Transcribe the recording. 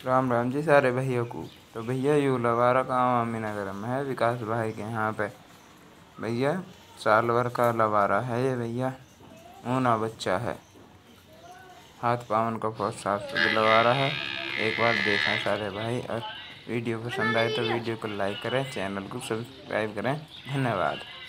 राम राम जी सारे भैया को। तो भैया यू लवारा गाँव अमीनगर में है विकास भाई के यहाँ पे। भैया साल भर का लवारा है ये भैया। ऊना बच्चा है, हाथ पावन का बहुत साफ सुथरा लवारा है। एक बार देखें सारे भाई, और वीडियो पसंद आए तो वीडियो को लाइक करें, चैनल को सब्सक्राइब करें। धन्यवाद।